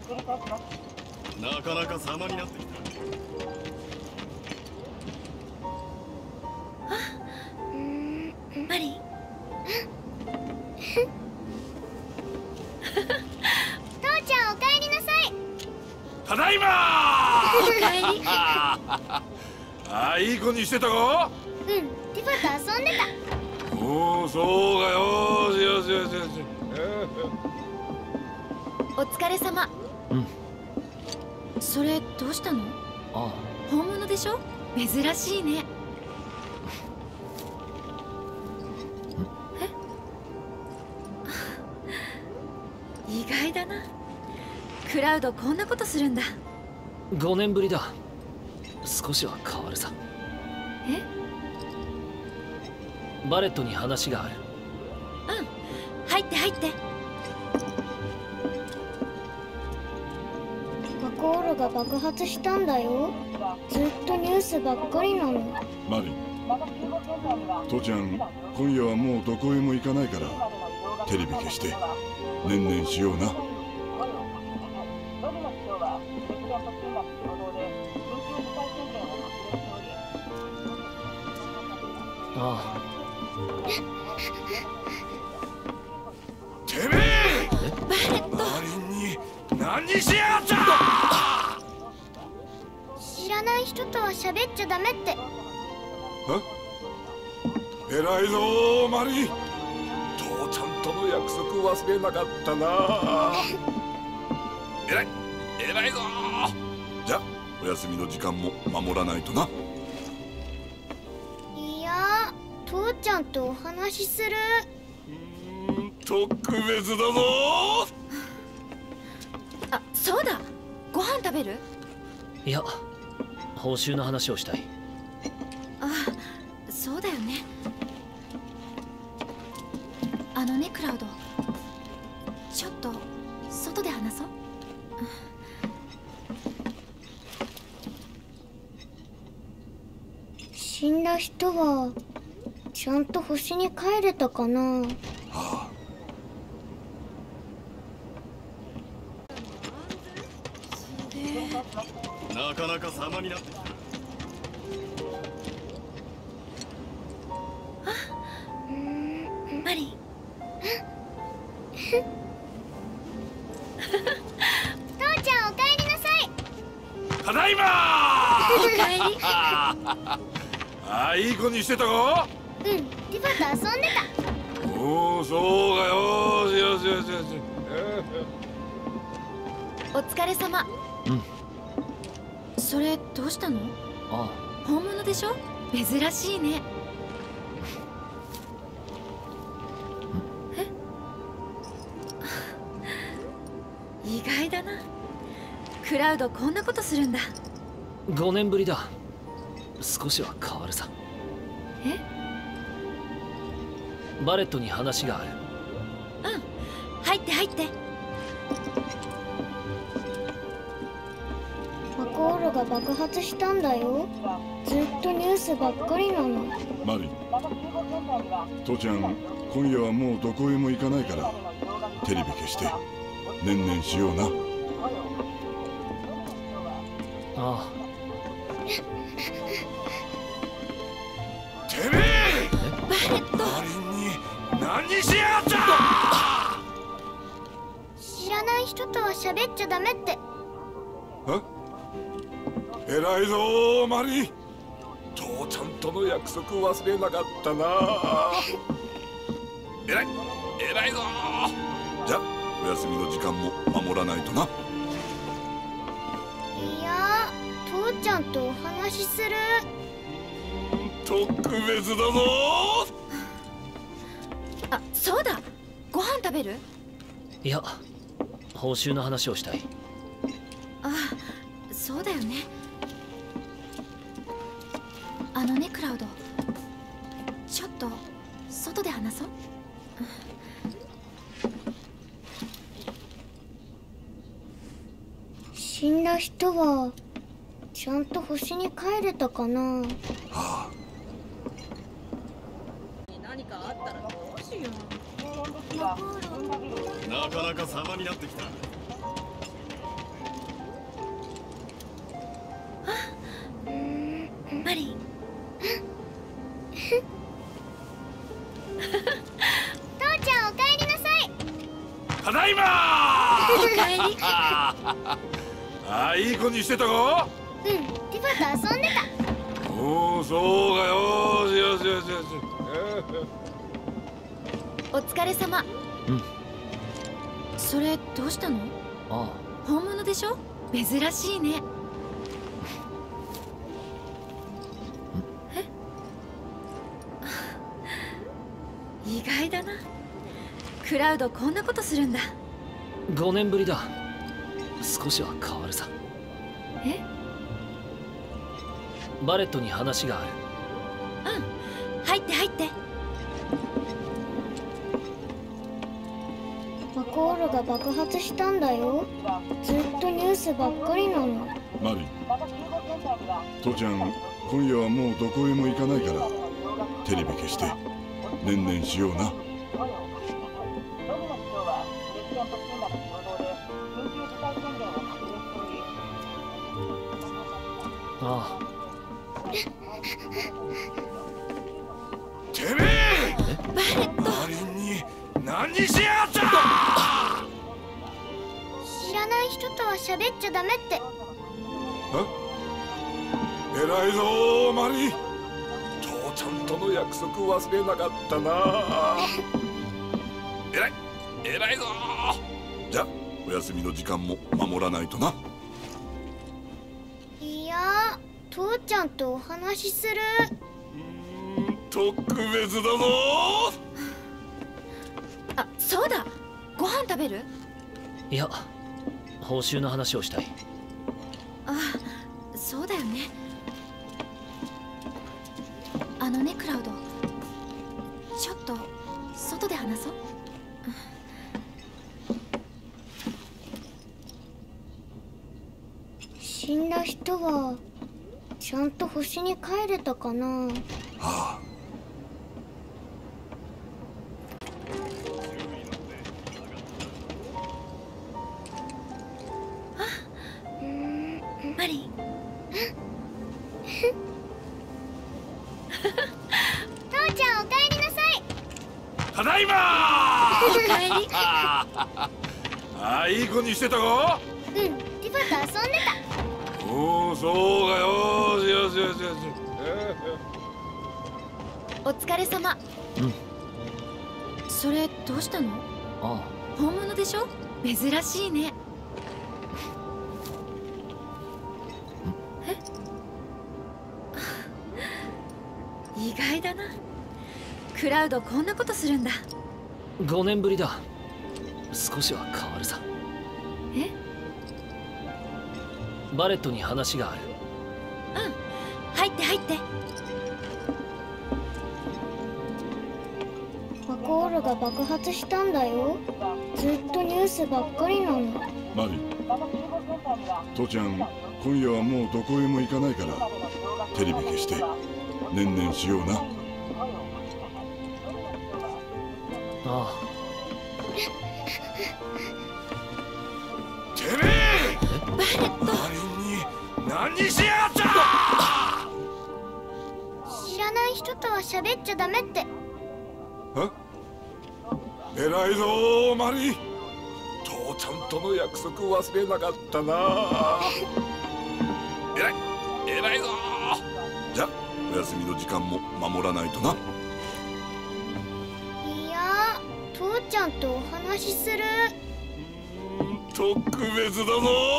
なかなか様になってきた。 マリン。父ちゃんお帰りなさい。 ただいまお帰り。 ああ、いい子にしてたか？ うん、ティファと遊んでた。 おお、そうかよ。よしよしよしよし。 お疲れ様。 うん。 それどうしたの？ ああ、 本物でしょ？珍しいね。意外だな。クラウドこんなことするんだ。 5年ぶりだ。少しは変わるさ。 え？ バレットに話がある。 うん、入って入って。マコールが爆発したんだよ。ずっとニュースばっかりなの。 マリン、父ちゃん今夜はもうどこへも行かないからテレビ消してねんねんしような。 ああ。 てめえ！ バレット！ マリンに何しやがった！ 知らない人とは喋っちゃダメって。 偉いぞマリン。父ちゃんとの約束忘れなかったな。偉いぞ。じゃお休みの時間も守らないとな。 いや、父ちゃんとお話しする。 特別だぞ。 あ、そうだ。ご飯食べる？ いや、報酬の話をしたい。 あ、そうだよね。あのね、クラウド。ちょっと外で話そう。死んだ人はちゃんと星に帰れたかな。 ああ、なかなか様になってきた。 マリン。父ちゃんお帰りなさい。 ただいまお帰り。 ああ、いい子にしてたか？ うん、ティファと遊んでた。 おお、そうかよ。よしよしよしよし。 お疲れ様。 うん。 それどうしたの？ あ本物でしょ？珍しいね。え？意外だな。クラウドこんなことするんだ。 あ、5年ぶりだ。少しは変わるさ。 え？ バレットに話がある。 うん、入って入って。マコールが爆発したんだよ。ずっとニュースばっかりなの。 マリン、父ちゃん今夜はもうどこへも行かないからテレビ消してねんねんしような。 ああ。 てめえ！ バレット！ マリンに何しやがった！ 知らない人とは喋っちゃダメって。 偉いぞマリン。父ちゃんとの約束忘れなかったな。偉いぞ。じゃお休みの時間も守らないとな。 いや、父ちゃんとお話しする。 特別だぞ。 あ、そうだ。ご飯食べる？ いや、報酬の話をしたい。 あ、そうだよね。あのね、クラウド。ちょっと外で話そう。死んだ人はちゃんと星に帰れたかな。 ああ、 何かあったらどうしよう。 なかなか様になってきた。 マリン。父ちゃんおかえりなさい。 ただいまおかえり。 あ、いい子にしてたか？ ティファと遊んでた。 おお、そうか。よしよしよしよし。 お疲れ様。それどうしたの？ あ本物でしょ？珍しいね。意外だな。クラウドこんなことするんだ。 5年ぶりだ。少しは変わるさ。 え？ バレットに話がある。 入って入って。マコールが爆発したんだよ。ずっとニュースばっかりなの。 マリン、父ちゃん今夜はもうどこへも行かないからテレビ消してねんねんしような。 ああ。 てめえ！ バレット。 マリンに何しやがった！ 知らない人とは喋っちゃダメって。 偉いぞマリン。父ちゃんとの約束忘れなかったな。偉いぞ。じゃお休みの時間も守らないとな。 いや、父ちゃんとお話しする。 特別だぞ。 あ、そうだ。ご飯食べる？ いや、報酬の話をしたい。 あ、そうだよね。あのねクラウド、ちょっと外で話そう。死んだ人はちゃんと星に帰れたかな。 ああ。 マリン。父ちゃんおかえりなさい。 ただいまおかえり。 あ、いい子にしてたか？ ティファと遊んでた。 おお、そうか。よしよしよしよし。 お疲れ様。それどうしたの？ あ本物でしょ？珍しいね。意外だな。クラウドこんなことするんだ。 あ。5年ぶりだ。少しは変わるさ。 え？ バレットに話がある。 入って入って。マコールが爆発したんだよ。ずっとニュースばっかりなの。 マリン、父ちゃん今夜はもうどこへも行かないからテレビ消してねんねんしような。 ああ。 てめえ！ バレット。 マリンに何しやがった！ 知らない人とは喋っちゃダメって。 偉いぞマリン。父ちゃんとの約束忘れなかったな。偉いぞ。じゃお休みの時間も守らないとな。 いや、父ちゃんとお話しする。 特別だぞ。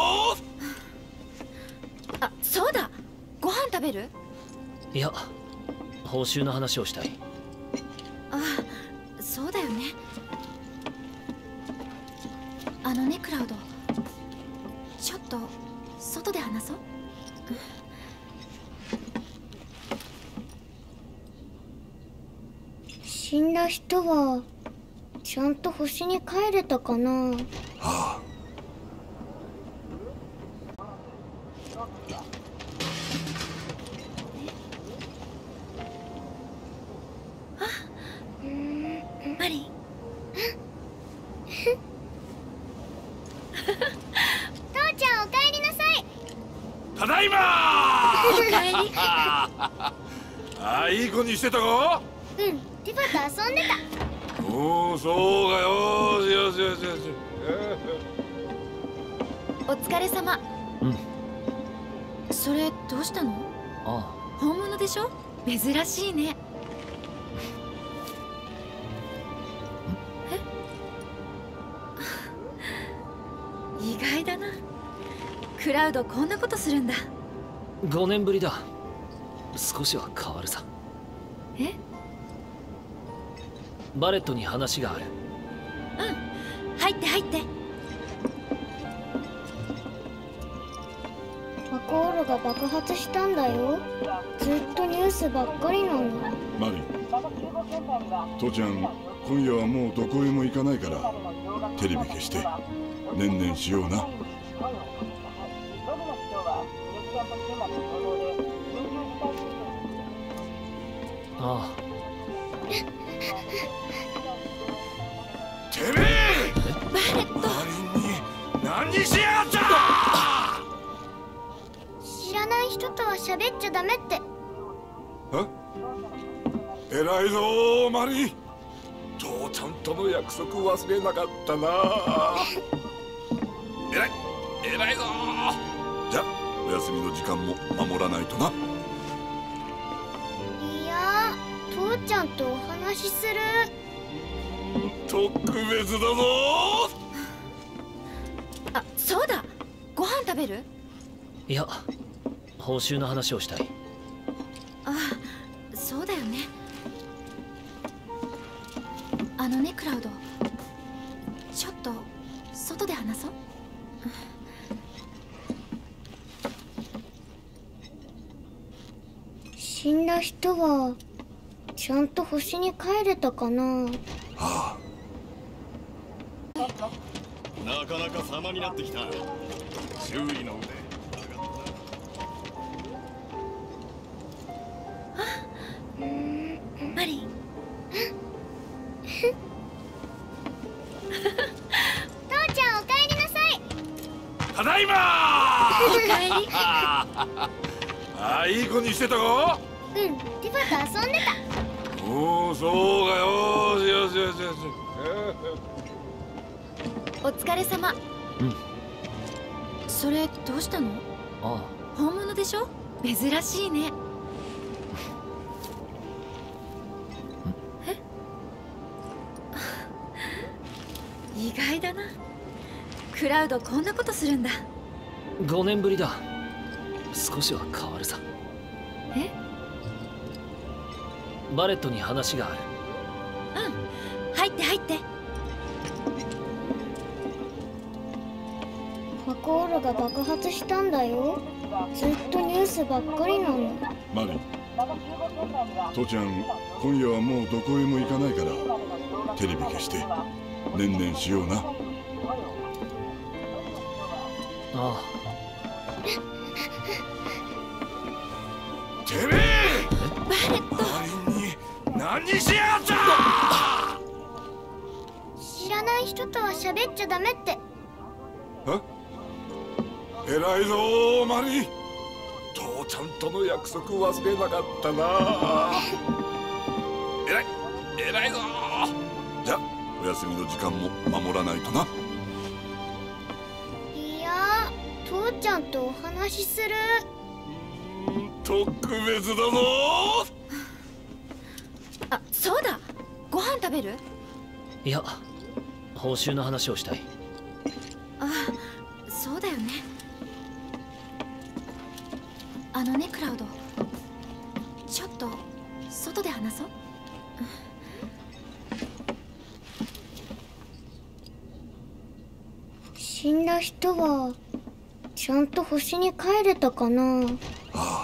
あ、そうだ。ご飯食べる？ いや、報酬の話をしたい。 あ、そうだよね。あのねクラウド、ちょっと外で話そう。死んだ人はちゃんと星に帰れたかな。 ああ。 マリン。父ちゃんおかえりなさい。 ただいまかえり。 あ、いい子にしてたか？ うん、ティファと遊んでた。 おお、そうか。よしよしよしよし。 お疲れ様。 うん。 それどうしたの？ あ本物でしょ？珍しいね。え？意外だな。クラウドこんなことするんだ。 あ、5年ぶりだ。少しは変わるさ。 え？ バレットに話がある。 うん、入って入って。 マコールが爆発したんだよ。ずっとニュースばっかりなの。 マリン、父ちゃん、今夜はもうどこへも行かないからテレビ消してねんねんしような。 ああ。 てめえ！ バレット！ マリンに何しやがった！ 知らない人とは喋っちゃダメって。 偉いぞマリン。父ちゃんとの約束忘れなかったな。偉いぞ。じゃあお休みの時間も守らないとな。 いや、父ちゃんとお話しする。 特別だぞ。 あ、そうだ。ご飯食べる？ いや、報酬の話をしたい。 あ、そうだよね。あのね、クラウド。ちょっと外で話そう。 死んだ人はちゃんと星に帰れたかな。 あなかなか様になってきた。修理の腕上がったな。 マリン。 父ちゃんお帰りなさい。 あ、ただいまおかえり。 あ、いい子にしてたか？ うん、ティファと遊んでた。 おお、そうか。よしよしよしよし。 お疲れ様。 うん。 それどうしたの？ あ本物でしょ？珍しいね。え？意外だな。クラウドこんなことするんだ。 あ、5年ぶりだ。少しは変わるさ。 え？ バレットに話がある。 うん、入って入って。 マコールが爆発したんだよ。ずっとニュースばっかりなの。 マリン、父ちゃん、今夜はもうどこへも行かないからテレビ消してねんねんしような。 ああ。 てめえ！ バレット！ マリンに何しやがった！ 知らない人とは喋っちゃダメって。 偉いぞマリン。父ちゃんとの約束忘れなかったな。偉いぞ。じゃあお休みの時間も守らないとな。 いや、父ちゃんとお話しする。 特別だぞ。 あ、そうだ。ご飯食べる？ いや、報酬の話をしたい。 あ、そうだよね。あのね、クラウド。ちょっと外で話そう。 死んだ人はちゃんと星に帰れたかな。 ああ。